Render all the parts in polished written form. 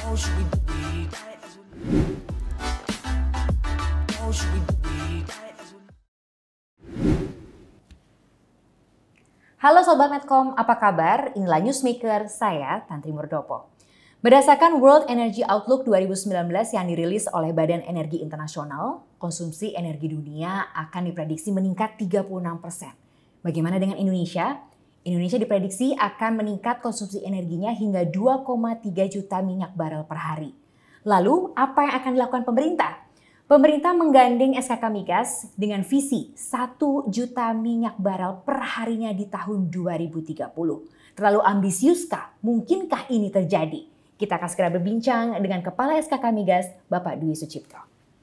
Halo Sobat Medcom, apa kabar? Inilah Newsmaker, saya Tantri Murdopo. Berdasarkan World Energy Outlook 2019 yang dirilis oleh Badan Energi Internasional, konsumsi energi dunia akan diprediksi meningkat 36%. Bagaimana dengan Indonesia? Indonesia diprediksi akan meningkat konsumsi energinya hingga 2,3 juta minyak barel per hari. Lalu, apa yang akan dilakukan pemerintah? Pemerintah menggandeng SKK Migas dengan visi 1 juta minyak barel per harinya di tahun 2030. Terlalu ambisiuskah? Mungkinkah ini terjadi? Kita akan segera berbincang dengan Kepala SKK Migas, Bapak Dwi Sucipto.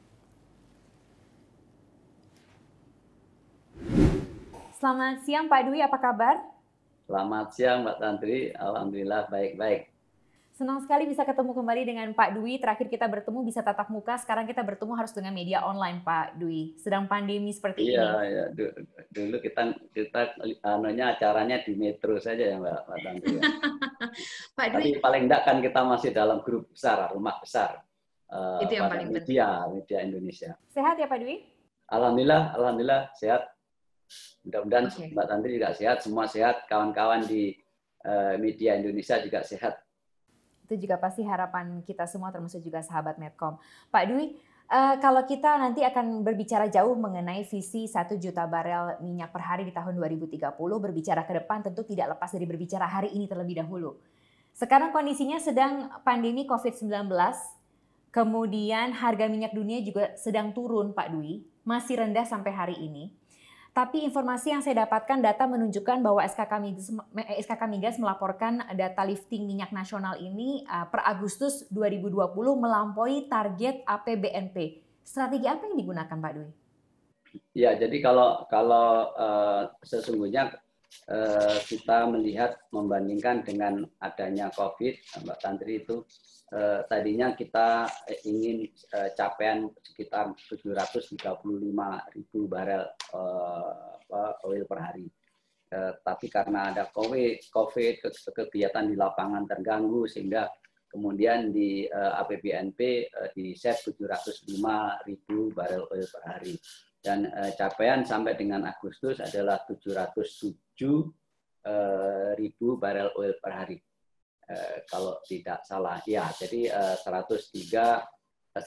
Selamat siang Pak Dwi, apa kabar? Selamat siang Mbak Tantri, alhamdulillah baik-baik. Senang sekali bisa ketemu kembali dengan Pak Dwi. Terakhir kita bertemu bisa tatap muka, sekarang kita bertemu harus dengan media online Pak Dwi. Sedang pandemi seperti ini. Iya, dulu kita acaranya di Metro saja ya Mbak Tantri. Ya. Pak Dwi. Tapi paling enggak kan kita masih dalam grup besar, rumah besar. Itu yang paling penting. Media Indonesia. Sehat ya Pak Dwi? Alhamdulillah sehat. Mudah-mudahan Mbak Tantri juga sehat, semua sehat, kawan-kawan di media Indonesia juga sehat. Itu juga pasti harapan kita semua termasuk juga sahabat Medcom. Pak Dwi, kalau kita nanti akan berbicara jauh mengenai visi 1 juta barel minyak per hari di tahun 2030, berbicara ke depan tentu tidak lepas dari berbicara hari ini terlebih dahulu. Sekarang kondisinya sedang pandemi COVID-19, kemudian harga minyak dunia juga sedang turun Pak Dwi, masih rendah sampai hari ini. Tapi informasi yang saya dapatkan, data menunjukkan bahwa SKK Migas melaporkan data lifting minyak nasional ini per Agustus 2020 melampaui target APBNP. Strategi apa yang digunakan Pak Dwi? Ya, jadi kalau sesungguhnya kita melihat membandingkan dengan adanya COVID, Mbak Tantri itu tadinya kita ingin capaian sekitar 735.000 barel oil per hari. Tapi karena ada COVID, kegiatan di lapangan terganggu sehingga kemudian di APBNP di set 705.000 barel oil per hari. Dan capaian sampai dengan Agustus adalah 707.000 barel oil per hari. Kalau tidak salah, ya, jadi 100,3%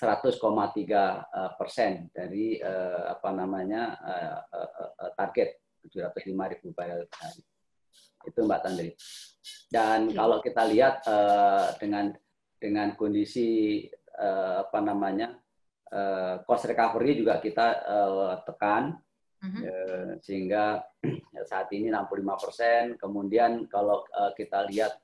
dari target 705.000 barel per hari. Itu Mbak Tantri. Dan kalau kita lihat dengan kondisi cost recovery juga kita tekan, sehingga saat ini 65%. Kemudian kalau kita lihat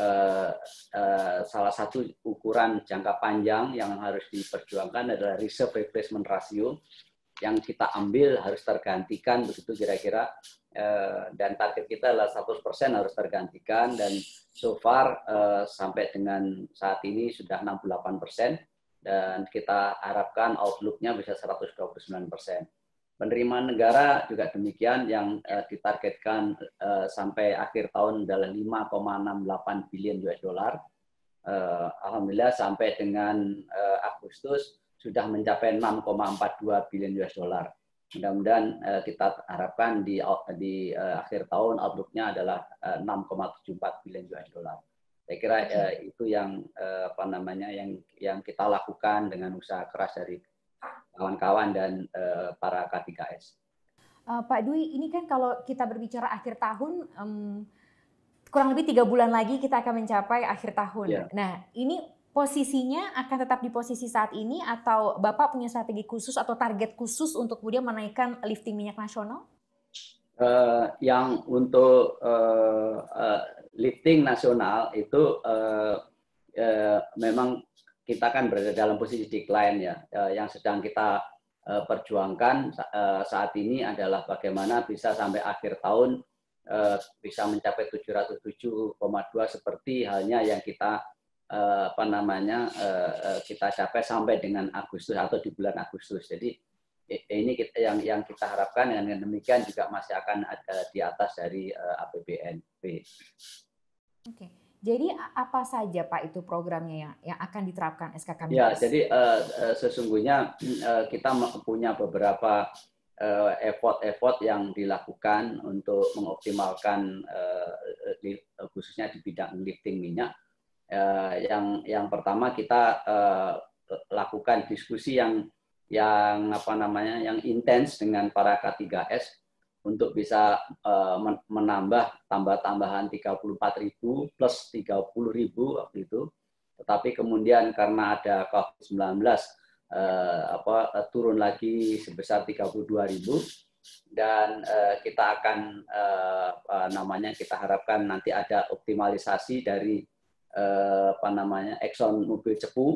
salah satu ukuran jangka panjang yang harus diperjuangkan adalah reserve replacement ratio yang kita ambil harus tergantikan, begitu kira-kira, dan target kita adalah 100% harus tergantikan, dan so far sampai dengan saat ini sudah 68%, dan kita harapkan outlook-nya bisa 129%. Penerimaan negara juga demikian, yang ditargetkan sampai akhir tahun adalah 5,68 billion US dollar. Alhamdulillah sampai dengan Agustus sudah mencapai 6,42 billion US dollar. Mudah-mudahan kita harapkan di akhir tahun outlook-nya adalah 6,74 billion US dollar. Saya kira itu yang yang kita lakukan dengan usaha keras dari kawan-kawan dan para K3S. Pak Dwi, ini kan kalau kita berbicara akhir tahun, kurang lebih 3 bulan lagi kita akan mencapai akhir tahun. Yeah. Nah, ini posisinya akan tetap di posisi saat ini atau Bapak punya strategi khusus atau target khusus untuk kemudian menaikkan lifting minyak nasional? Yang untuk lifting nasional itu memang kita kan berada dalam posisi decline ya. Yang sedang kita perjuangkan saat ini adalah bagaimana bisa sampai akhir tahun bisa mencapai 707,2 seperti halnya yang kita kita capai sampai dengan Agustus atau di bulan Agustus. Jadi ini yang kita harapkan, dengan demikian juga masih akan ada di atas dari APBNP. Oke. Jadi apa saja Pak itu programnya yang akan diterapkan SKK Ya, Migas? jadi sesungguhnya kita punya beberapa effort yang dilakukan untuk mengoptimalkan khususnya di bidang lifting minyak. Yang pertama kita lakukan diskusi yang apa namanya yang intens dengan para K3S untuk bisa menambah tambahan 34.000 plus 30.000 waktu itu. Tetapi kemudian karena ada COVID-19 turun lagi sebesar 32.000 dan kita akan kita harapkan nanti ada optimalisasi dari Exxon Mobil Cepu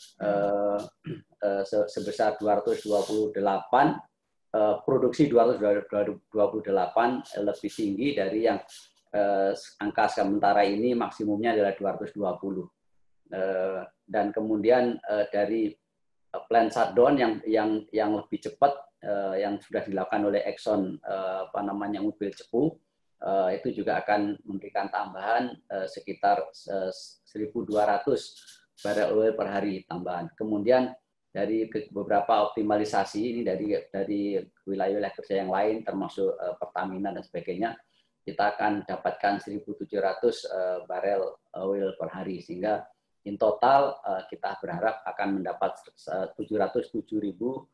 sebesar 228, produksi 228 lebih tinggi dari yang angka sementara ini maksimumnya adalah 220. Dan kemudian dari plan shutdown yang lebih cepat yang sudah dilakukan oleh Exxon Mobil Cepu itu juga akan memberikan tambahan sekitar 1.200 barel oil per hari tambahan. Kemudian dari beberapa optimalisasi ini dari wilayah kerja yang lain termasuk Pertamina dan sebagainya, kita akan dapatkan 1.700 barel oil per hari sehingga in total kita berharap akan mendapat 707.200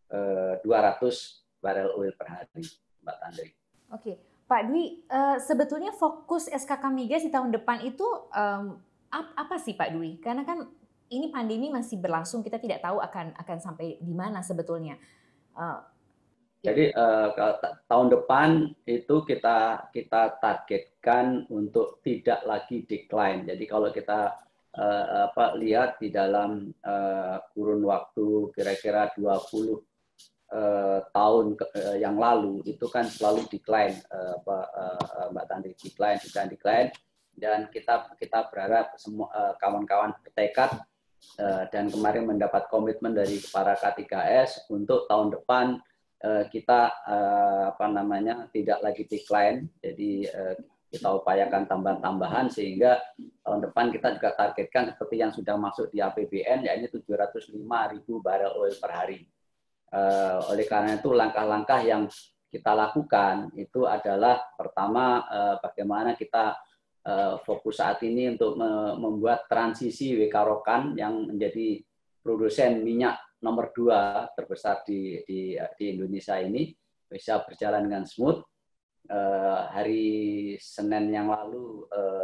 barel oil per hari, Mbak Tandri. Oke, Pak Dwi, sebetulnya fokus SKK Migas di tahun depan itu apa sih Pak Dwi? Karena kan ini pandemi masih berlangsung, kita tidak tahu akan sampai di mana sebetulnya. Jadi tahun depan itu kita targetkan untuk tidak lagi decline. Jadi kalau kita lihat di dalam kurun waktu kira-kira 20 tahun yang lalu itu kan selalu decline, Mbak Tandri, decline, dan kita berharap semua kawan-kawan bertekad dan kemarin mendapat komitmen dari para K3S untuk tahun depan kita tidak lagi decline, jadi kita upayakan tambahan sehingga tahun depan kita juga targetkan seperti yang sudah masuk di APBN, yaitu 705.000 barel oil per hari. Oleh karena itu langkah-langkah yang kita lakukan itu adalah pertama bagaimana kita fokus saat ini untuk membuat transisi WK Rokan yang menjadi produsen minyak nomor 2 terbesar di Indonesia ini bisa berjalan dengan smooth. Hari Senin yang lalu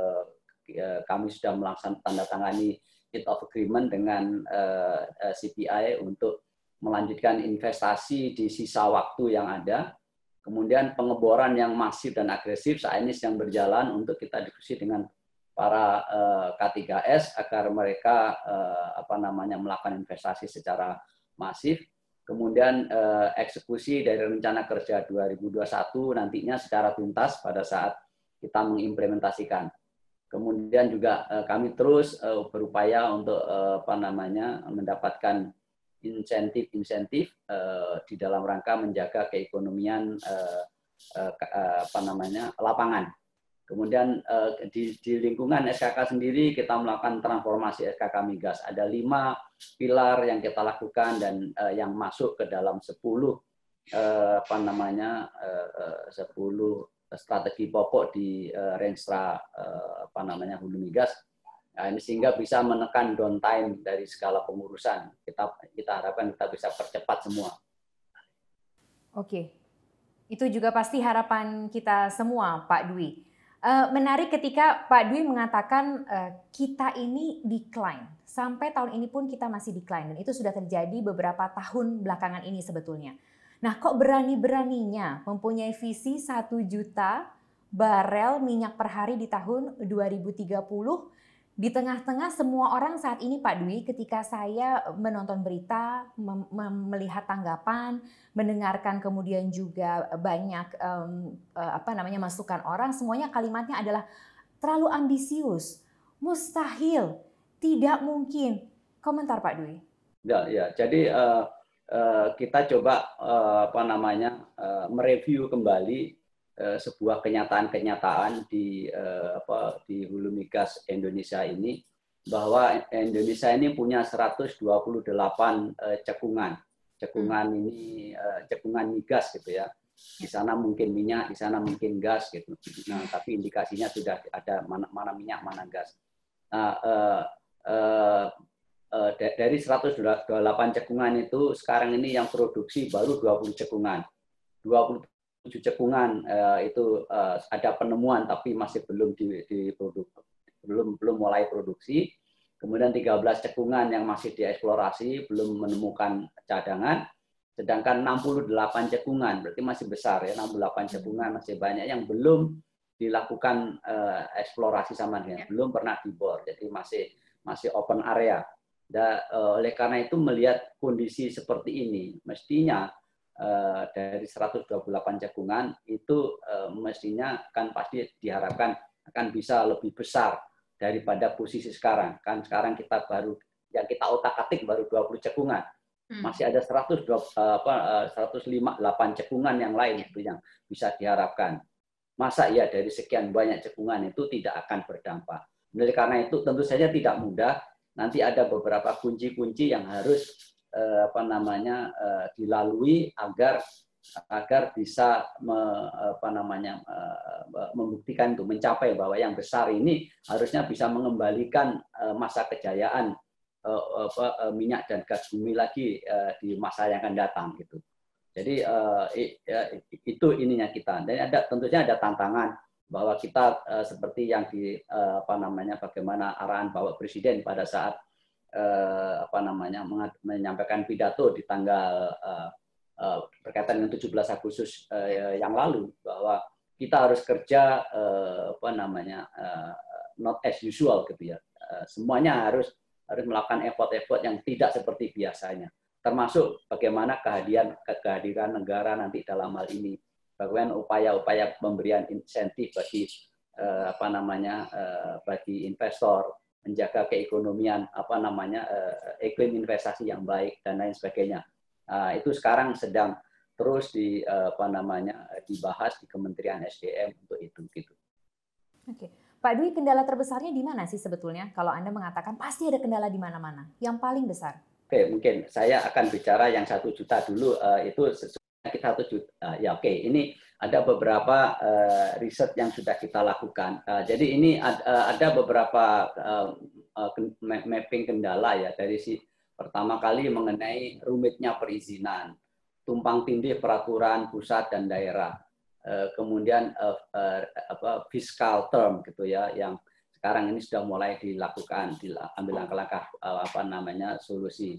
kami sudah melaksanakan tanda tangani Head of Agreement dengan CPI untuk melanjutkan investasi di sisa waktu yang ada. Kemudian pengeboran yang masif dan agresif saat ini sedang berjalan untuk kita diskusi dengan para K3S agar mereka melakukan investasi secara masif. Kemudian eksekusi dari rencana kerja 2021 nantinya secara tuntas pada saat kita mengimplementasikan. Kemudian juga kami terus berupaya untuk mendapatkan insentif di dalam rangka menjaga keekonomian lapangan. Kemudian di lingkungan SKK sendiri kita melakukan transformasi SKK Migas. Ada 5 pilar yang kita lakukan dan yang masuk ke dalam 10 strategi pokok di Renstra Hulu Migas. Nah, ini sehingga bisa menekan downtime dari segala pengurusan. Kita harapkan kita bisa percepat semua. Oke, itu juga pasti harapan kita semua, Pak Dwi. Menarik ketika Pak Dwi mengatakan kita ini decline. Sampai tahun ini pun kita masih decline. Dan itu sudah terjadi beberapa tahun belakangan ini sebetulnya. Nah, kok berani-beraninya mempunyai visi 1 juta barel minyak per hari di tahun 2030 di tengah-tengah semua orang saat ini, Pak Dwi, ketika saya menonton berita, melihat tanggapan, mendengarkan kemudian juga banyak masukan orang, semuanya kalimatnya adalah terlalu ambisius, mustahil, tidak mungkin. Komentar Pak Dwi. Ya, jadi kita coba mereview kembali sebuah kenyataan-kenyataan di hulu migas Indonesia ini, bahwa Indonesia ini punya 128 cekungan. Cekungan ini cekungan migas gitu ya. Di sana mungkin minyak, di sana mungkin gas gitu. Nah, tapi indikasinya sudah ada mana minyak, mana gas. Nah, dari 128 cekungan itu sekarang ini yang produksi baru 20 cekungan. 27 cekungan itu ada penemuan tapi masih belum belum mulai produksi. Kemudian 13 cekungan yang masih dieksplorasi, belum menemukan cadangan. Sedangkan 68 cekungan, berarti masih besar ya, 68 cekungan masih banyak yang belum dilakukan eksplorasi sama dia, belum pernah dibor, jadi masih open area. Dan oleh karena itu melihat kondisi seperti ini, mestinya dari 128 cekungan itu mestinya kan pasti diharapkan akan bisa lebih besar daripada posisi sekarang. Kan sekarang kita baru, yang kita otak-atik baru 20 cekungan. Masih ada 108 cekungan yang lain itu yang bisa diharapkan. Masa ya dari sekian banyak cekungan itu tidak akan berdampak. Oleh karena itu tentu saja tidak mudah. Nanti ada beberapa kunci-kunci yang harus dilalui agar bisa membuktikan untuk mencapai bahwa yang besar ini harusnya bisa mengembalikan masa kejayaan minyak dan gas bumi lagi di masa yang akan datang gitu. Jadi itu ininya kita. Dan tentunya ada tantangan bahwa kita seperti yang bagaimana arahan Bapak Presiden pada saat menyampaikan pidato di tanggal berkaitan dengan 17 Agustus yang lalu, bahwa kita harus kerja not as usual gitu ya. Semuanya harus melakukan effort-effort yang tidak seperti biasanya. Termasuk bagaimana kehadiran negara nanti dalam hal ini, bagaimana upaya-upaya pemberian insentif bagi bagi investor, menjaga keekonomian iklim investasi yang baik dan lain sebagainya. Itu sekarang sedang terus dibahas di Kementerian SDM untuk itu gitu. Oke. Pak Dwi, kendala terbesarnya di mana sih sebetulnya? Kalau Anda mengatakan pasti ada kendala di mana-mana. Yang paling besar? Oke, mungkin saya akan bicara yang 1 juta dulu. Itu sesuai kita 1 juta. Ya oke, ini ada beberapa riset yang sudah kita lakukan. Jadi ini ada beberapa mapping kendala ya, dari pertama kali mengenai rumitnya perizinan, tumpang tindih peraturan pusat dan daerah, kemudian fiscal term gitu ya, yang sekarang ini sudah mulai dilakukan, diambil langkah-langkah solusi,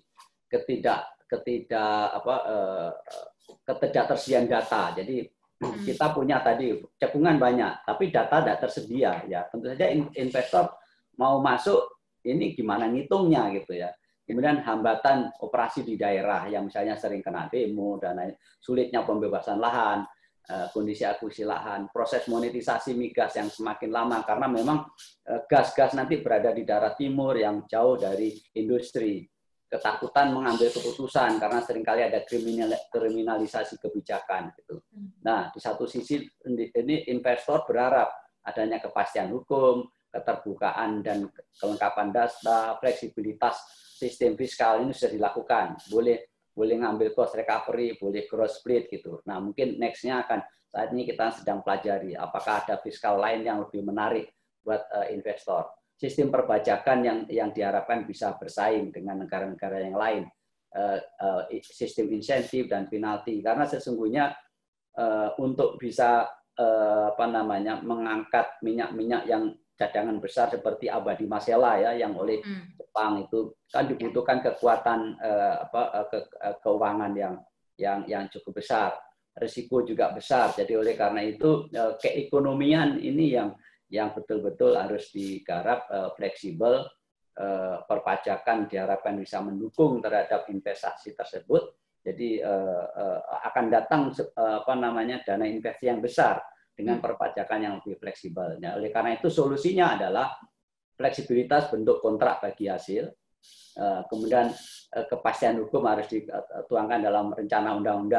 ketidaktersediaan data. Jadi kita punya tadi cekungan banyak, tapi data tidak tersedia ya. Tentu saja investor mau masuk, ini gimana ngitungnya gitu ya. Kemudian hambatan operasi di daerah yang misalnya sering kena demo dan lain, sulitnya pembebasan lahan, kondisi akuisisi lahan, proses monetisasi migas yang semakin lama karena memang gas-gas nanti berada di daerah timur yang jauh dari industri, ketakutan mengambil keputusan karena seringkali ada kriminalisasi kebijakan gitu. Nah, di satu sisi ini investor berharap adanya kepastian hukum, keterbukaan dan kelengkapan data, fleksibilitas sistem fiskal ini sudah dilakukan. Boleh ngambil cost recovery, boleh cross split gitu. Nah, mungkin next-nya akan, saat ini kita sedang pelajari apakah ada fiskal lain yang lebih menarik buat investor. Sistem perpajakan yang diharapkan bisa bersaing dengan negara-negara yang lain. Sistem insentif dan penalti, karena sesungguhnya untuk bisa mengangkat minyak-minyak yang cadangan besar seperti Abadi Masela ya, yang oleh Jepang itu kan dibutuhkan kekuatan keuangan yang cukup besar, risiko juga besar. Jadi oleh karena itu keekonomian ini yang betul-betul harus digarap fleksibel. Perpajakan diharapkan bisa mendukung terhadap investasi tersebut. Jadi akan datang dana investasi yang besar dengan perpajakan yang lebih fleksibel. Nah, oleh karena itu solusinya adalah fleksibilitas bentuk kontrak bagi hasil, kemudian kepastian hukum harus dituangkan dalam rencana undang-undang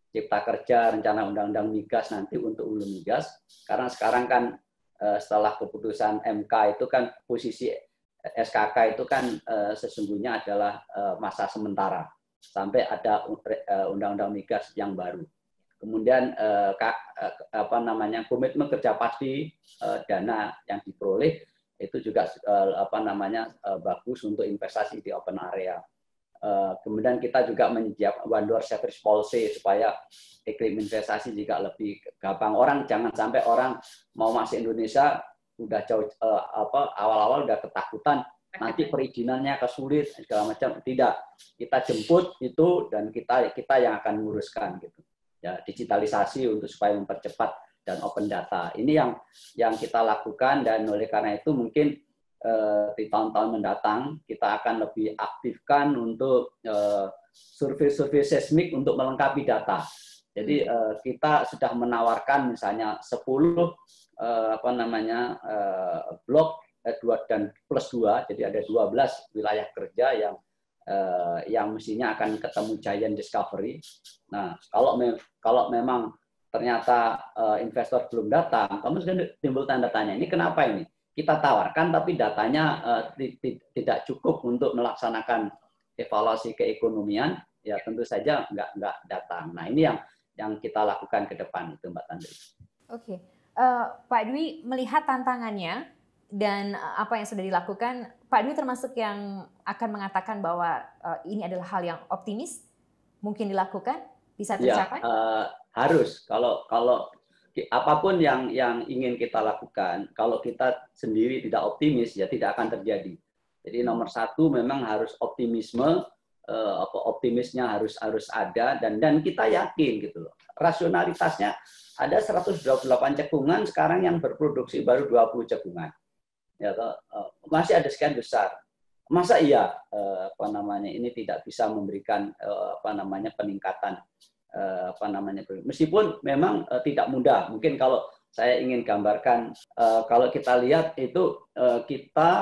Cipta Kerja, rencana undang-undang migas nanti untuk hulu migas. Karena sekarang kan setelah keputusan MK itu kan posisi SKK itu kan sesungguhnya adalah masa sementara sampai ada undang-undang migas yang baru. Kemudian komitmen kerja pasti dana yang diperoleh itu juga bagus untuk investasi di open area. Kemudian kita juga menyiapkan one door service policy supaya iklim investasi juga lebih gampang. Jangan sampai orang mau masuk Indonesia udah jauh awal-awal udah ketakutan nanti perizinannya kesulit segala macam. Tidak, kita jemput itu dan kita yang akan menguruskan gitu. Ya, digitalisasi untuk supaya mempercepat dan open data. Ini yang kita lakukan, dan oleh karena itu mungkin di tahun-tahun mendatang kita akan lebih aktifkan untuk survei-survei seismik untuk melengkapi data. Jadi kita sudah menawarkan misalnya 10 blok 2 dan plus 2, jadi ada 12 wilayah kerja yang mestinya akan ketemu Giant Discovery. Nah, kalau memang ternyata investor belum datang, kamu sudah timbul tanda tanya, ini kenapa ini? Kita tawarkan tapi datanya tidak cukup untuk melaksanakan evaluasi keekonomian, ya tentu saja nggak datang. Nah, ini yang kita lakukan ke depan itu, Mbak Tantri. Oke. Pak Dwi, melihat tantangannya dan apa yang sudah dilakukan, Pak Dwi termasuk yang akan mengatakan bahwa ini adalah hal yang optimis, mungkin dilakukan, bisa tercapai? Ya, harus. Kalau apapun yang ingin kita lakukan, kalau kita sendiri tidak optimis, ya tidak akan terjadi. Jadi nomor satu memang harus optimisme, optimisnya harus ada, dan kita yakin gitu loh. Rasionalitasnya ada 128 cekungan sekarang yang berproduksi baru 20 cekungan. Ya, masih ada sekian besar. Masa iya ini tidak bisa memberikan peningkatan meskipun memang tidak mudah. Mungkin kalau saya ingin gambarkan, kalau kita lihat itu kita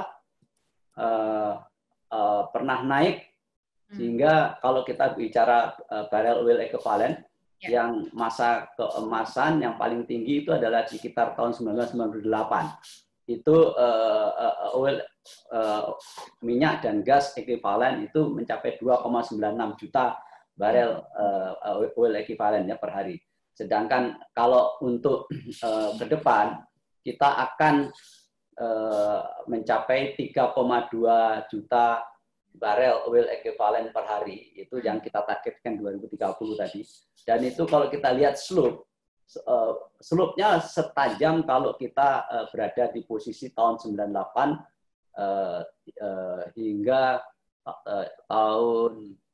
pernah naik sehingga kalau kita bicara barrel oil equivalent yang masa keemasan yang paling tinggi itu adalah di sekitar tahun 1998. Itu minyak dan gas ekuivalen itu mencapai 2,96 juta barel oil equivalent ya per hari. Sedangkan kalau untuk ke depan kita akan mencapai 3,2 juta barel oil equivalent per hari. Itu yang kita targetkan 2030 tadi. Dan itu kalau kita lihat slope-nya setajam kalau kita berada di posisi tahun 98 hingga tahun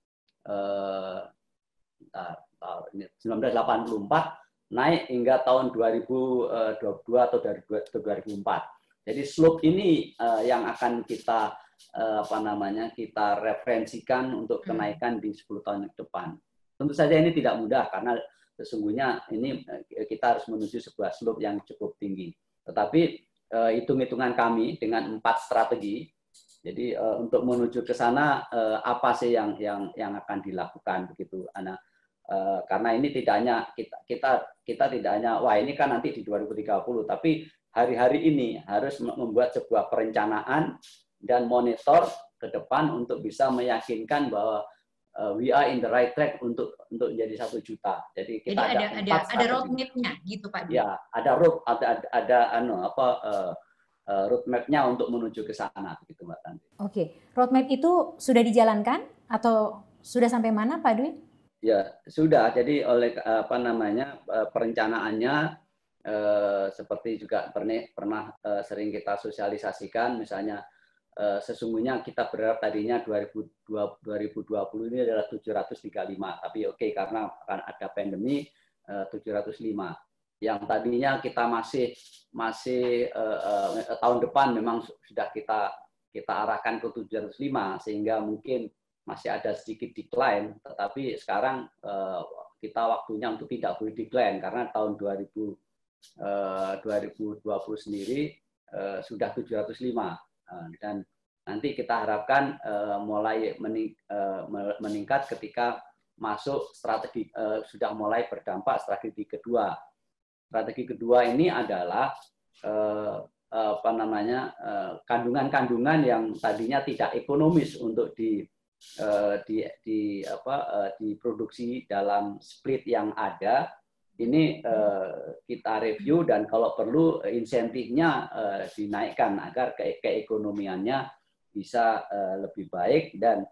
1984 naik hingga tahun 2022 atau 2004. Jadi slope ini yang akan kita kita referensikan untuk kenaikan di 10 tahun ke depan. Tentu saja ini tidak mudah karena sesungguhnya ini kita harus menuju sebuah slope yang cukup tinggi. Tetapi hitung-hitungan kami dengan 4 strategi. Jadi untuk menuju ke sana apa sih yang akan dilakukan begitu, Ana? Karena ini tidak hanya kita tidak hanya wah ini kan nanti di 2030, tapi hari-hari ini harus membuat sebuah perencanaan dan monitor ke depan untuk bisa meyakinkan bahwa we are in the right track untuk menjadi 1 juta. Jadi kita ada roadmap-nya gitu Pak. Ya, ada roadmap-nya untuk menuju ke sana begitu Mbak Tanti. Oke, roadmap itu sudah dijalankan atau sudah sampai mana Pak Dwi? Ya, sudah. Jadi oleh perencanaannya seperti juga pernah sering kita sosialisasikan, misalnya sesungguhnya kita berharap tadinya 2020 ini adalah 735, tapi oke, karena akan ada pandemi 705. Yang tadinya kita masih tahun depan memang sudah kita arahkan ke 705, sehingga mungkin masih ada sedikit decline, tetapi sekarang kita waktunya untuk tidak boleh decline karena tahun 2020 sendiri sudah 705. Dan nanti kita harapkan mulai meningkat ketika masuk strategi sudah mulai berdampak strategi kedua. Strategi kedua ini adalah kandungan-kandungan yang tadinya tidak ekonomis untuk diproduksi dalam split yang ada. Ini kita review dan kalau perlu insentifnya dinaikkan agar keekonomiannya bisa lebih baik dan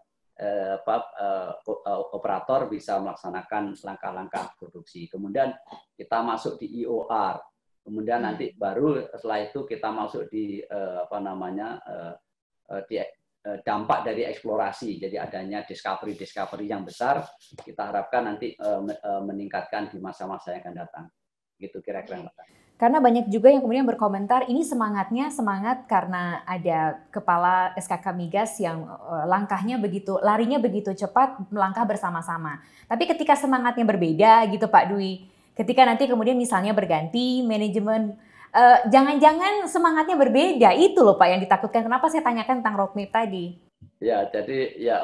operator bisa melaksanakan langkah-langkah produksi. Kemudian kita masuk di EOR. Kemudian nanti baru setelah itu kita masuk di dampak dari eksplorasi. Jadi adanya discovery yang besar kita harapkan nanti meningkatkan di masa-masa yang akan datang. Gitu kira-kira. Karena banyak juga yang kemudian berkomentar, ini semangat karena ada kepala SKK Migas yang larinya begitu cepat, melangkah bersama-sama. Tapi ketika semangatnya berbeda gitu Pak Dwi, ketika nanti kemudian misalnya berganti manajemen, jangan-jangan semangatnya berbeda, itu loh Pak yang ditakutkan. Kenapa saya tanyakan tentang roadmap tadi? Ya, jadi ya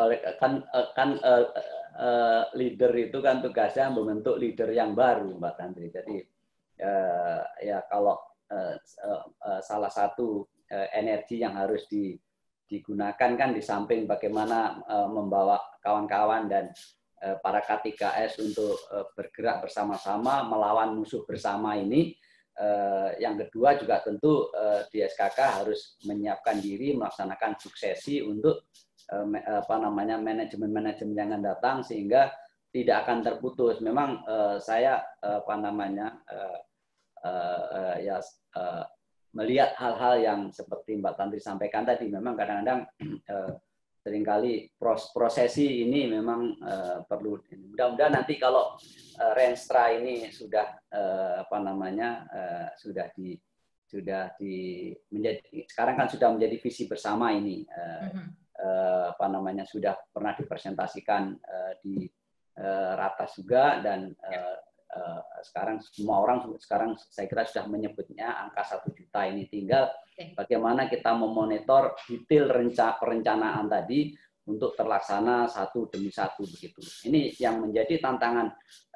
leader itu kan tugasnya membentuk leader yang baru Mbak Tantri. Jadi ya kalau salah satu energi yang harus digunakan kan di samping bagaimana membawa kawan-kawan dan para K3S untuk bergerak bersama-sama melawan musuh bersama ini, yang kedua juga tentu di SKK harus menyiapkan diri melaksanakan suksesi untuk manajemen yang akan datang sehingga tidak akan terputus. Memang saya melihat hal-hal yang seperti Mbak Tantri sampaikan tadi, memang kadang-kadang seringkali prosesi ini memang perlu. Mudah-mudahan nanti kalau Renstra ini sudah sekarang kan sudah menjadi visi bersama ini, sudah pernah dipresentasikan di ratas juga dan sekarang semua orang saya kira sudah menyebutnya angka 1 juta ini. Tinggal bagaimana kita memonitor detail perencanaan tadi untuk terlaksana satu demi satu begitu. Ini yang menjadi tantangan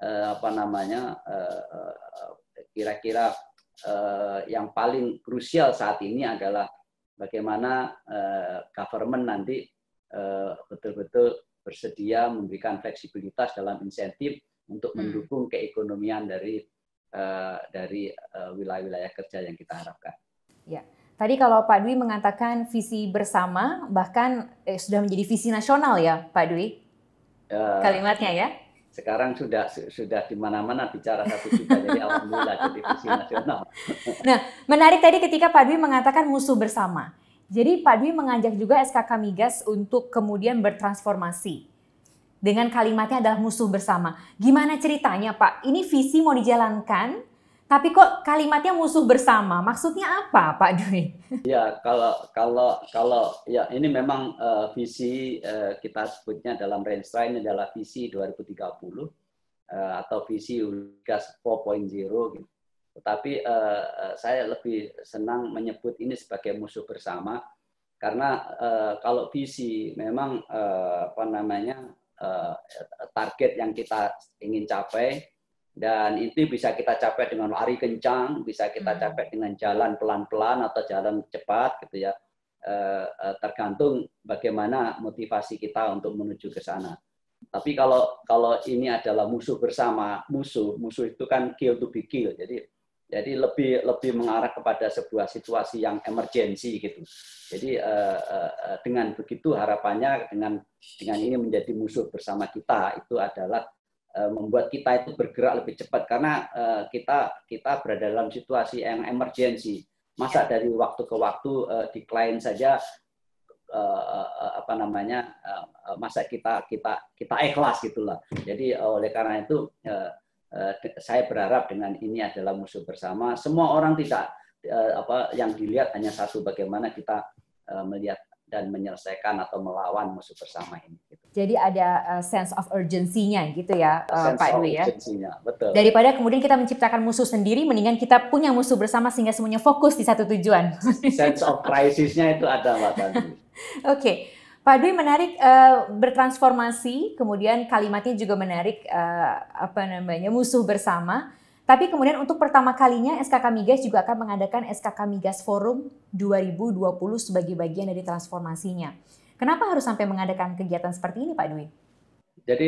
kira-kira yang paling krusial saat ini adalah bagaimana government nanti betul-betul bersedia memberikan fleksibilitas dalam insentif untuk mendukung keekonomian dari wilayah-wilayah kerja yang kita harapkan. Ya, tadi kalau Pak Dwi mengatakan visi bersama, bahkan sudah menjadi visi nasional ya, Pak Dwi? Kalimatnya ya? Sekarang sudah di mana-mana bicara 1 juta, jadi alhamdulillah jadi visi nasional. Nah, menarik tadi ketika Pak Dwi mengatakan musuh bersama. Jadi Pak Dwi mengajak juga SKK Migas untuk kemudian bertransformasi. Dengan kalimatnya adalah musuh bersama. Gimana ceritanya Pak? Ini visi mau dijalankan, tapi kok kalimatnya musuh bersama? Maksudnya apa Pak Dwi? Ya, kalau ya ini memang visi kita sebutnya dalam Renstra ini adalah visi 2030 atau visi Gas 4.0 gitu. Tetapi saya lebih senang menyebut ini sebagai musuh bersama karena kalau visi memang target yang kita ingin capai dan itu bisa kita capai dengan lari kencang, bisa kita capai dengan jalan pelan-pelan atau jalan cepat gitu ya. Tergantung bagaimana motivasi kita untuk menuju ke sana. Tapi kalau ini adalah musuh bersama, musuh itu kan kill to be kill. Jadi lebih mengarah kepada sebuah situasi yang emergensi gitu. Jadi dengan begitu harapannya dengan ini menjadi musuh bersama kita itu adalah membuat kita itu bergerak lebih cepat karena kita berada dalam situasi yang emergensi. Masa dari waktu ke waktu decline saja masa kita ikhlas gitulah. Jadi oleh karena itu saya berharap dengan ini adalah musuh bersama. Semua orang tidak yang dilihat hanya satu, bagaimana kita melihat dan menyelesaikan atau melawan musuh bersama ini. Jadi ada sense of urgency-nya gitu ya, Pak Dwi ya. Betul. Daripada kemudian kita menciptakan musuh sendiri, mendingan kita punya musuh bersama sehingga semuanya fokus di satu tujuan. Sense of crisis-nya itu ada, Mbak Tantri. Oke. Pak Dwi menarik, bertransformasi, kemudian kalimatnya juga menarik, musuh bersama. Tapi kemudian untuk pertama kalinya SKK Migas juga akan mengadakan SKK Migas Forum 2020 sebagai bagian dari transformasinya. Kenapa harus sampai mengadakan kegiatan seperti ini, Pak Dwi? Jadi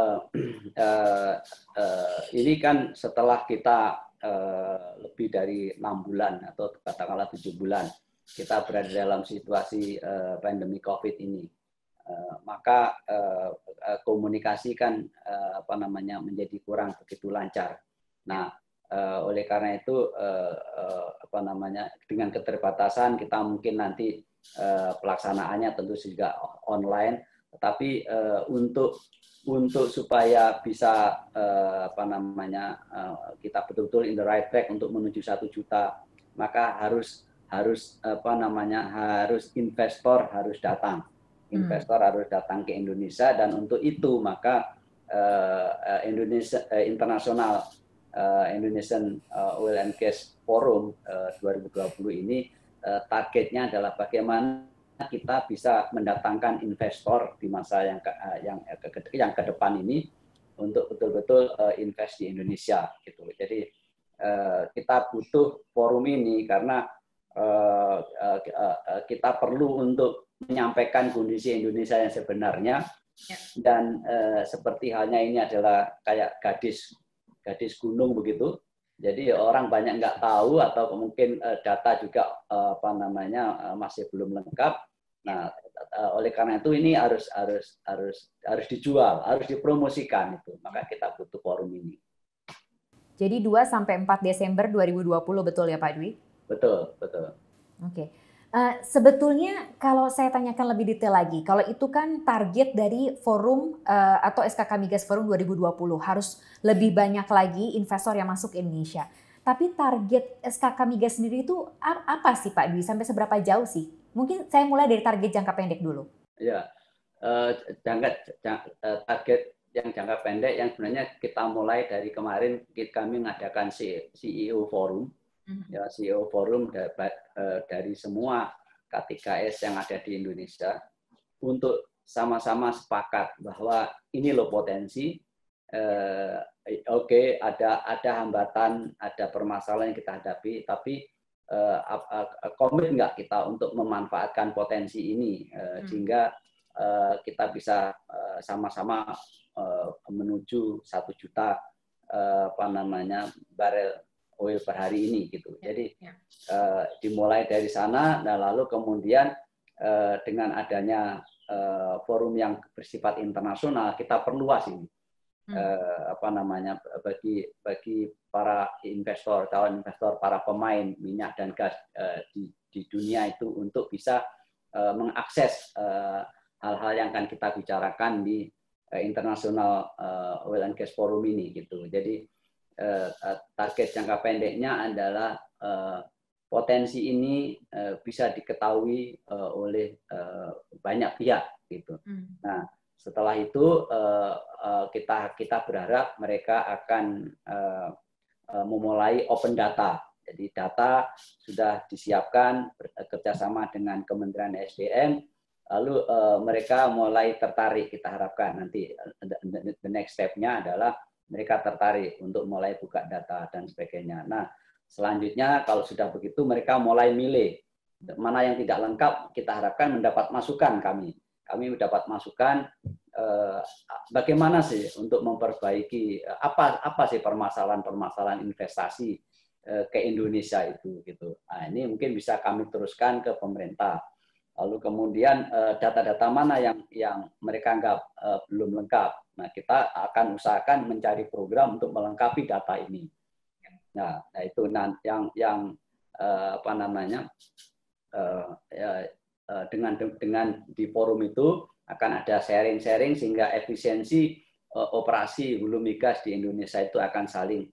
ini kan setelah kita lebih dari 6 bulan atau katakanlah 7 bulan kita berada dalam situasi pandemi COVID ini, maka komunikasi kan menjadi kurang begitu lancar. Nah, oleh karena itu dengan keterbatasan kita mungkin nanti pelaksanaannya tentu juga online, tetapi untuk supaya bisa kita betul-betul in the right track untuk menuju 1 juta, maka harus investor harus datang. Investor harus datang ke Indonesia, dan untuk itu maka Indonesian Oil and Gas Forum 2020 ini targetnya adalah bagaimana kita bisa mendatangkan investor di masa yang ke depan ini untuk betul-betul invest di Indonesia gitu. Jadi kita butuh forum ini karena kita perlu untuk menyampaikan kondisi Indonesia yang sebenarnya, dan seperti halnya ini adalah kayak gadis gunung begitu. Jadi orang banyak nggak tahu, atau mungkin data juga masih belum lengkap. Nah, oleh karena itu ini harus dijual, harus dipromosikan itu. Maka kita butuh forum ini. Jadi 2-4 Desember 2020, betul ya Pak Dwi? Betul, betul. Oke. Sebetulnya kalau saya tanyakan lebih detail lagi, kalau itu kan target dari forum atau SKK Migas Forum 2020, harus lebih banyak lagi investor yang masuk ke Indonesia. Tapi target SKK Migas sendiri itu apa sih Pak Dwi? Sampai seberapa jauh sih? Mungkin saya mulai dari target jangka pendek dulu. Ya, target yang jangka pendek yang sebenarnya kita mulai dari kemarin, kami mengadakan CEO Forum. Ya, CEO Forum dari semua K3S yang ada di Indonesia untuk sama-sama sepakat bahwa ini loh potensi. Oke, ada hambatan, ada permasalahan yang kita hadapi, tapi komit nggak kita untuk memanfaatkan potensi ini sehingga kita bisa sama-sama menuju 1 juta barel oil per hari ini gitu. Jadi dimulai dari sana, dan lalu kemudian dengan adanya forum yang bersifat internasional, kita perluas ini bagi para investor, calon investor, para pemain minyak dan gas di dunia itu untuk bisa mengakses hal-hal yang akan kita bicarakan di International Oil and Gas Forum ini gitu. Jadi target jangka pendeknya adalah potensi ini bisa diketahui oleh banyak pihak gitu. Nah, setelah itu kita berharap mereka akan memulai open data. Jadi data sudah disiapkan bekerjasama dengan Kementerian SDM, lalu mereka mulai tertarik. Kita harapkan nanti the next step-nya adalah mereka tertarik untuk mulai buka data dan sebagainya. Nah, selanjutnya kalau sudah begitu mereka mulai milih mana yang tidak lengkap. Kita harapkan mendapat masukan kami mendapat masukan bagaimana sih untuk memperbaiki apa sih permasalahan investasi ke Indonesia itu gitu. Nah, ini mungkin bisa kami teruskan ke pemerintah. Lalu kemudian data-data mana yang mereka anggap belum lengkap. Nah, kita akan usahakan mencari program untuk melengkapi data ini. Nah itu dengan di forum itu akan ada sharing sehingga efisiensi operasi hulu migas di Indonesia itu akan saling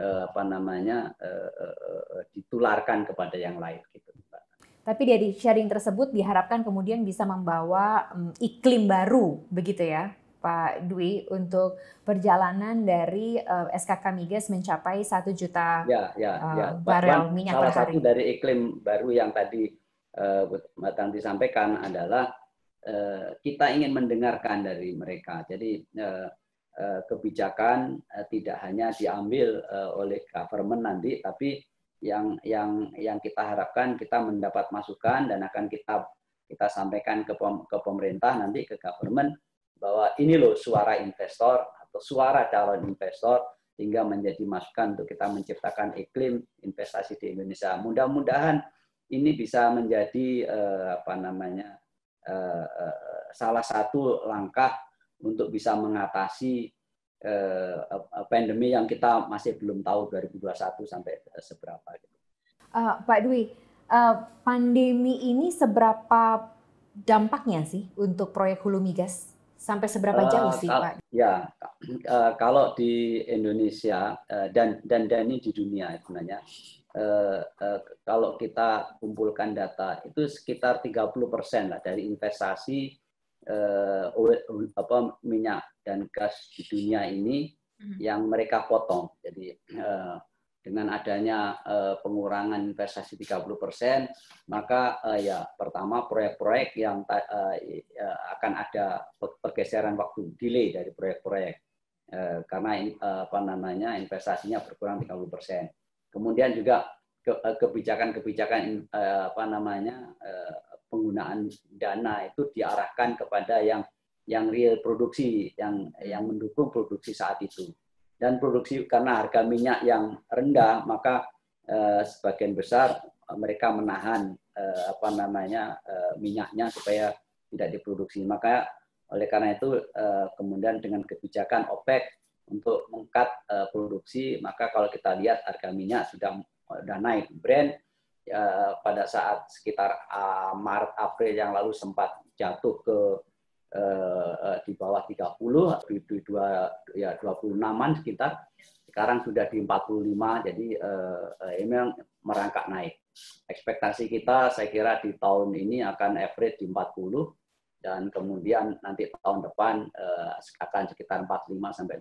ditularkan kepada yang lain gitu. Tapi dari sharing tersebut diharapkan kemudian bisa membawa iklim baru, begitu ya Pak Dwi, untuk perjalanan dari SKK Migas mencapai 1 juta barel minyak per hari. Salah satu dari iklim baru yang tadi Mbak Tanti sampaikan adalah kita ingin mendengarkan dari mereka. Jadi kebijakan tidak hanya diambil oleh government nanti, tapi yang kita harapkan kita mendapat masukan dan akan kita sampaikan ke pemerintah nanti, ke government, bahwa ini loh suara investor atau suara calon investor, hingga menjadi masukan untuk kita menciptakan iklim investasi di Indonesia. Mudah-mudahan ini bisa menjadi salah satu langkah untuk bisa mengatasi pandemi yang kita masih belum tahu 2021 sampai seberapa. Pak Dwi, pandemi ini seberapa dampaknya sih untuk proyek hulu migas? Sampai seberapa jauh sih, Pak? Ya, kalau di Indonesia dan ini di dunia sebenarnya, kalau kita kumpulkan data itu sekitar 30% lah dari investasi minyak dan gas di dunia ini yang mereka potong. Jadi dengan adanya pengurangan investasi 30%, maka ya pertama proyek-proyek yang akan ada pergeseran waktu, delay dari proyek-proyek karena investasinya berkurang 30%. Kemudian juga kebijakan-kebijakan penggunaan dana itu diarahkan kepada yang real produksi, yang mendukung produksi saat itu. Dan produksi, karena harga minyak yang rendah, maka sebagian besar mereka menahan minyaknya supaya tidak diproduksi. Maka oleh karena itu kemudian dengan kebijakan OPEC untuk mengkat produksi, maka kalau kita lihat harga minyak sudah naik. Brent pada saat sekitar Maret April yang lalu sempat jatuh ke di bawah 30, di 26-an sekitar, sekarang sudah di 45, jadi ini memang merangkak naik. Ekspektasi kita saya kira di tahun ini akan average di 40, dan kemudian nanti tahun depan akan sekitar 45 sampai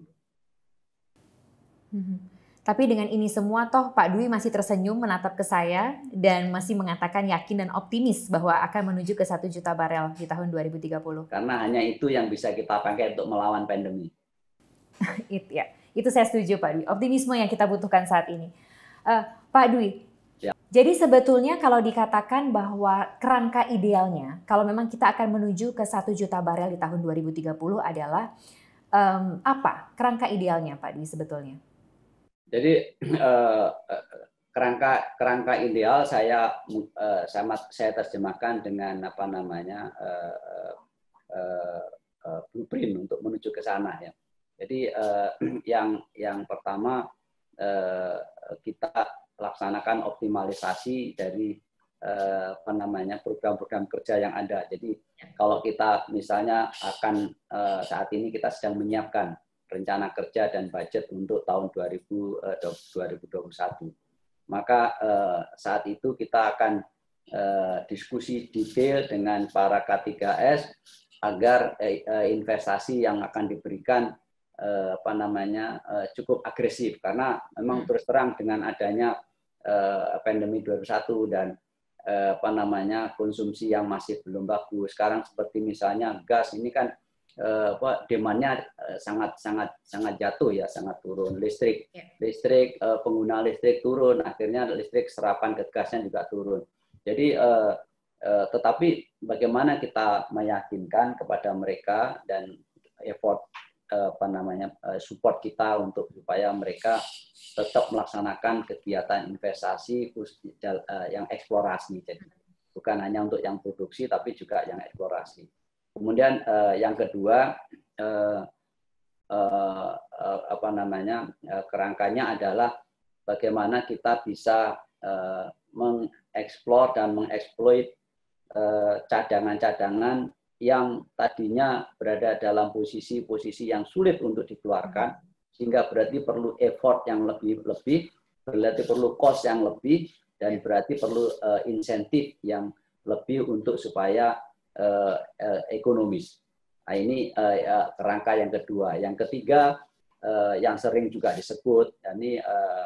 50. Tapi dengan ini semua toh Pak Dwi masih tersenyum menatap ke saya dan masih mengatakan yakin dan optimis bahwa akan menuju ke 1 juta barel di tahun 2030. Karena hanya itu yang bisa kita pakai untuk melawan pandemi. Itu saya setuju Pak Dwi. Optimisme yang kita butuhkan saat ini. Pak Dwi, jadi sebetulnya kalau dikatakan bahwa kerangka idealnya, kalau memang kita akan menuju ke 1 juta barel di tahun 2030 adalah apa kerangka idealnya Pak Dwi sebetulnya? Jadi kerangka ideal saya terjemahkan dengan blueprint untuk menuju ke sana ya. Jadi yang pertama kita laksanakan optimalisasi dari program-program kerja yang ada. Jadi kalau kita misalnya akan saat ini kita sedang menyiapkan rencana kerja dan budget untuk tahun 2021. Maka saat itu kita akan diskusi detail dengan para K3S agar investasi yang akan diberikan cukup agresif, karena memang terus terang dengan adanya pandemi 2021 dan konsumsi yang masih belum bagus. Sekarang seperti misalnya gas ini kan demandnya sangat jatuh ya, sangat turun. Listrik pengguna listrik turun, akhirnya listrik serapan ke gasnya juga turun. Jadi tetapi bagaimana kita meyakinkan kepada mereka dan effort support kita untuk supaya mereka tetap melaksanakan kegiatan investasi yang eksplorasi. Jadi bukan hanya untuk yang produksi tapi juga yang eksplorasi. Kemudian yang kedua kerangkanya adalah bagaimana kita bisa mengeksplor dan mengeksploit cadangan-cadangan yang tadinya berada dalam posisi-posisi yang sulit untuk dikeluarkan, sehingga berarti perlu effort yang lebih, berarti perlu cost yang lebih, dan berarti perlu insentif yang lebih untuk supaya ekonomis. Nah, ini kerangka yang kedua. Yang ketiga yang sering juga disebut, ini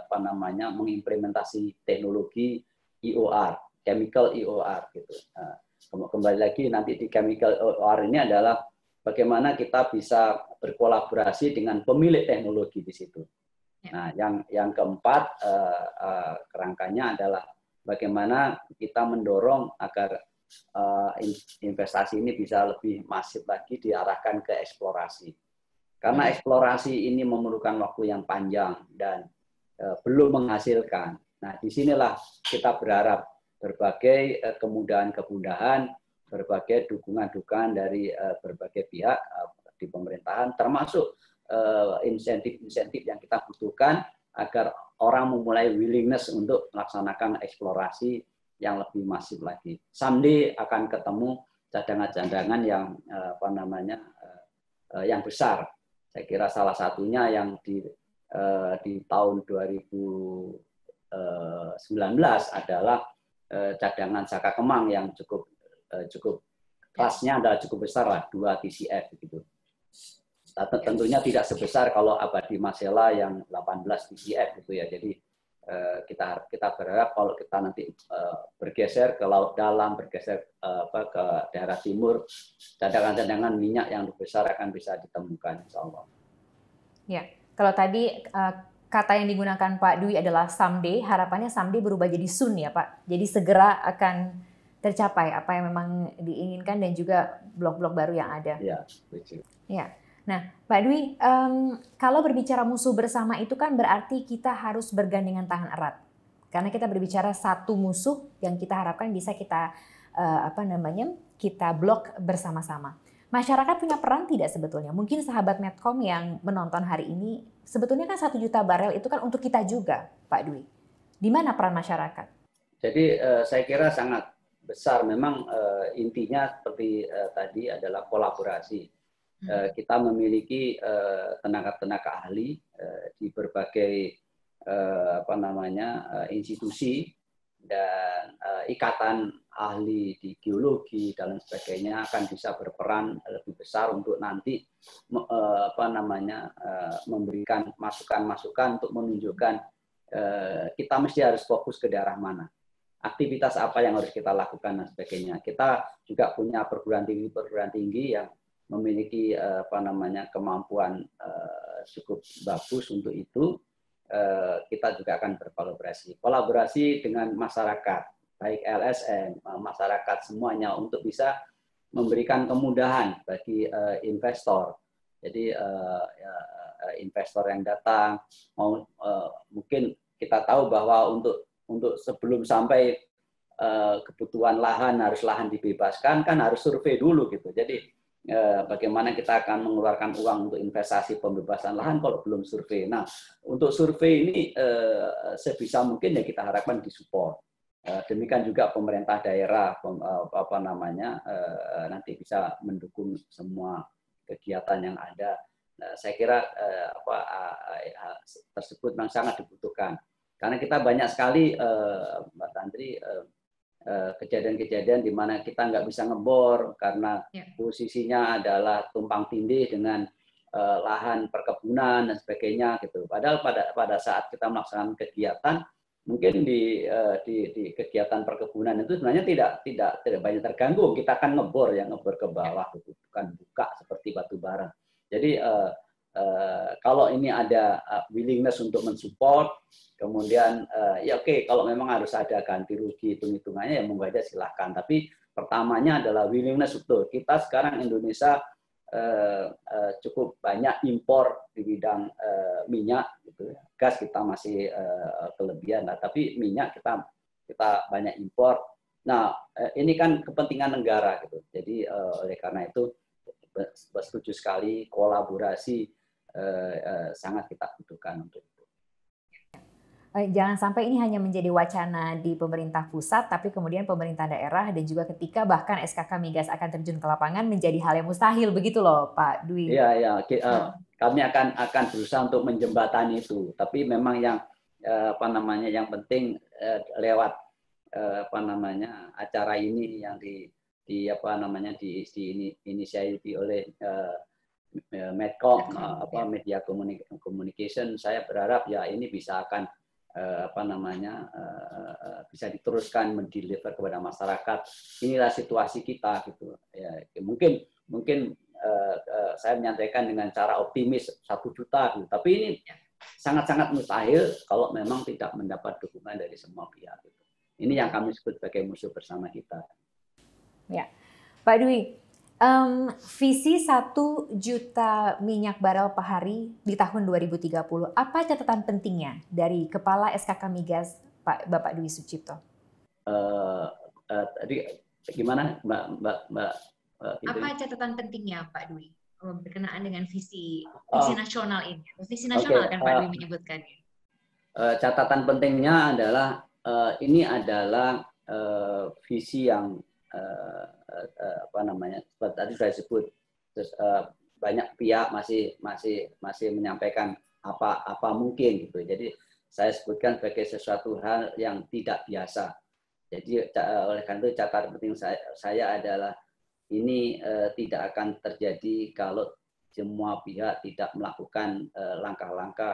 mengimplementasi teknologi EOR, chemical EOR gitu. kembali lagi nanti di chemical OR ini adalah bagaimana kita bisa berkolaborasi dengan pemilik teknologi di situ. Nah, yang keempat kerangkanya adalah bagaimana kita mendorong agar investasi ini bisa lebih masif lagi diarahkan ke eksplorasi. Karena eksplorasi ini memerlukan waktu yang panjang dan belum menghasilkan. Nah, disinilah kita berharap berbagai kemudahan-kemudahan, berbagai dukungan-dukungan dari berbagai pihak di pemerintahan, termasuk insentif-insentif yang kita butuhkan agar orang memulai willingness untuk melaksanakan eksplorasi yang lebih masif lagi. Someday akan ketemu cadangan-cadangan yang yang besar. Saya kira salah satunya yang di tahun 2019 adalah cadangan Saka Kemang yang cukup kelasnya adalah cukup besar lah, 2 TCF begitu. Tentunya tidak sebesar kalau Abadi Masela yang 18 TCF gitu ya. Jadi kita berharap kalau kita nanti bergeser ke laut dalam, bergeser ke daerah timur, cadangan-cadangan minyak yang lebih besar akan bisa ditemukan, insya Allah. Ya, kalau tadi kata yang digunakan Pak Dwi adalah someday, harapannya someday berubah jadi soon ya Pak. Jadi segera akan tercapai apa yang memang diinginkan dan juga blok-blok baru yang ada. Ya, betul. Ya. Nah, Pak Dwi, kalau berbicara musuh bersama itu kan berarti kita harus bergandengan tangan erat. Karena kita berbicara satu musuh yang kita harapkan bisa kita kita blok bersama-sama. Masyarakat punya peran tidak sebetulnya? Mungkin sahabat Medcom yang menonton hari ini, sebetulnya kan 1 juta barel itu kan untuk kita juga, Pak Dwi. Di mana peran masyarakat? Jadi saya kira sangat besar. Memang intinya seperti tadi adalah kolaborasi. Kita memiliki tenaga-tenaga ahli di berbagai institusi dan ikatan ahli di geologi dan sebagainya akan bisa berperan lebih besar untuk nanti memberikan masukan-masukan untuk menunjukkan kita mesti harus fokus ke daerah mana, aktivitas apa yang harus kita lakukan dan sebagainya. Kita juga punya perguruan tinggi yang memiliki kemampuan cukup bagus untuk itu. Kita juga akan kolaborasi dengan masyarakat, baik LSM, masyarakat semuanya untuk bisa memberikan kemudahan bagi investor. Jadi investor yang datang mungkin kita tahu bahwa untuk sebelum sampai kebutuhan lahan harus lahan dibebaskan kan harus survei dulu gitu. Jadi bagaimana kita akan mengeluarkan uang untuk investasi pembebasan lahan kalau belum survei. Nah, untuk survei ini sebisa mungkin ya kita harapkan disupport. Demikian juga pemerintah daerah nanti bisa mendukung semua kegiatan yang ada. Saya kira tersebut memang sangat dibutuhkan. Karena kita banyak sekali, Mbak Tantri, kejadian-kejadian di mana kita nggak bisa ngebor karena posisinya adalah tumpang tindih dengan lahan perkebunan dan sebagainya gitu. Padahal pada saat kita melaksanakan kegiatan mungkin di kegiatan perkebunan itu sebenarnya tidak banyak terganggu. Kita akan ngebor ke bawah, bukan buka seperti batu bara. Jadi kalau ini ada willingness untuk mensupport, kemudian ya oke, kalau memang harus ada ganti rugi hitung-hitungannya ya monggo aja silahkan. Tapi pertamanya adalah willingness betul. Kita sekarang Indonesia cukup banyak impor di bidang minyak, gitu. Gas kita masih kelebihan, tapi minyak kita banyak impor. Nah ini kan kepentingan negara gitu. Jadi oleh karena itu setuju sekali kolaborasi sangat kita butuhkan untuk itu. Jangan sampai ini hanya menjadi wacana di pemerintah pusat, tapi kemudian pemerintah daerah dan juga ketika bahkan SKK Migas akan terjun ke lapangan menjadi hal yang mustahil begitu loh, Pak Dwi. Iya, kami akan berusaha untuk menjembatani itu. Tapi memang yang yang penting lewat acara ini yang diinisiasi oleh Medcom, media communication, saya berharap ya ini bisa akan bisa diteruskan mendeliver kepada masyarakat. Inilah situasi kita gitu. Ya, mungkin saya menyampaikan dengan cara optimis 1 juta gitu. Tapi ini sangat-sangat mustahil kalau memang tidak mendapat dukungan dari semua pihak gitu. Ini yang kami sebut sebagai musuh bersama kita. Ya, Pak Dwi, visi 1 juta minyak barel per hari di tahun 2030, apa catatan pentingnya dari Kepala SKK Migas Bapak Dwi Sucipto? Tadi gimana Mbak? Apa catatan pentingnya Pak Dwi berkenaan dengan visi nasional ini? Visi nasional kan Pak Dwi menyebutkannya. Catatan pentingnya adalah ini adalah visi yang seperti tadi saya sebut, terus banyak pihak masih menyampaikan apa mungkin gitu. Jadi saya sebutkan sebagai sesuatu hal yang tidak biasa. Jadi oleh karena itu catatan penting saya adalah ini tidak akan terjadi kalau semua pihak tidak melakukan langkah-langkah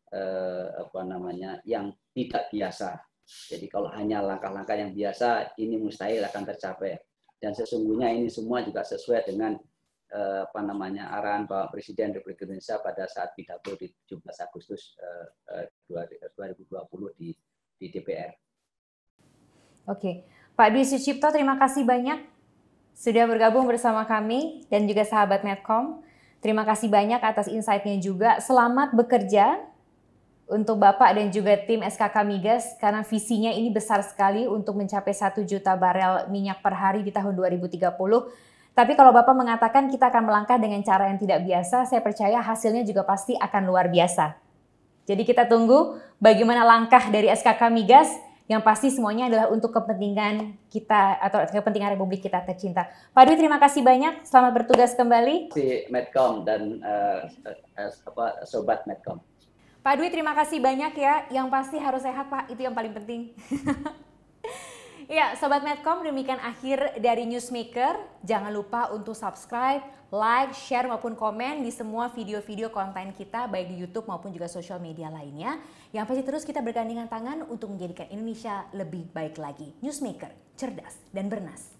yang tidak biasa. Jadi kalau hanya langkah-langkah yang biasa, ini mustahil akan tercapai. Dan sesungguhnya ini semua juga sesuai dengan arahan Bapak Presiden Republik Indonesia pada saat pidato di 17 Agustus 2020 di DPR. Oke, Pak Dwi Sucipto, terima kasih banyak sudah bergabung bersama kami dan juga sahabat Medcom. Terima kasih banyak atas insight-nya juga. Selamat bekerja untuk Bapak dan juga tim SKK Migas karena visinya ini besar sekali untuk mencapai 1 juta barel minyak per hari di tahun 2030. Tapi kalau Bapak mengatakan kita akan melangkah dengan cara yang tidak biasa, saya percaya hasilnya juga pasti akan luar biasa. Jadi kita tunggu bagaimana langkah dari SKK Migas. Yang pasti semuanya adalah untuk kepentingan kita atau kepentingan Republik kita tercinta. Pak Dwi, terima kasih banyak. Selamat bertugas kembali. Si Medcom dan Sobat Medcom. Pak Dwi, terima kasih banyak ya. Yang pasti harus sehat, Pak. Itu yang paling penting. Ya, Sobat Medcom, demikian akhir dari Newsmaker. Jangan lupa untuk subscribe, like, share maupun komen di semua video-video konten kita baik di YouTube maupun juga sosial media lainnya. Yang pasti terus kita bergandengan tangan untuk menjadikan Indonesia lebih baik lagi. Newsmaker, cerdas dan bernas.